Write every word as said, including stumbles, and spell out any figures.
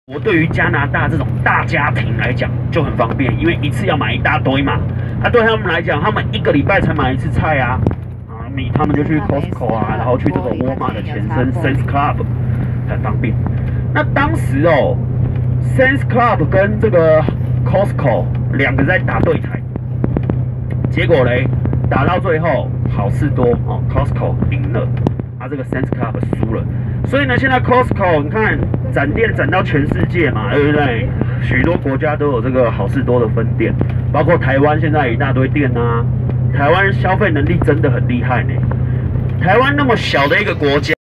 我对于加拿大这种大家庭来讲就很方便，因为一次要买一大堆嘛。啊，对他们来讲，他们一个礼拜才买一次菜啊，啊，米他们就去 Costco 啊，然后去这个沃尔玛的前身 Sam's Club， 很方便。那当时哦 ，Sam's Club 跟这个 Costco 两个在打对台，结果嘞，打到最后好事多哦 ，Costco 赢了。 啊，这个 Sam's Club 输了，所以呢，现在 Costco 你看展店展到全世界嘛，对不对？许多国家都有这个好事多的分店，包括台湾现在一大堆店啊。台湾消费能力真的很厉害呢。台湾那么小的一个国家。